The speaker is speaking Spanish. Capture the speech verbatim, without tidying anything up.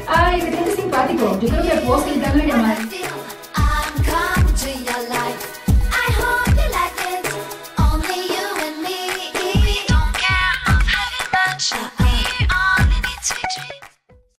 Ay, que te simpático. Yo creo que puedo seguir dando la llamada.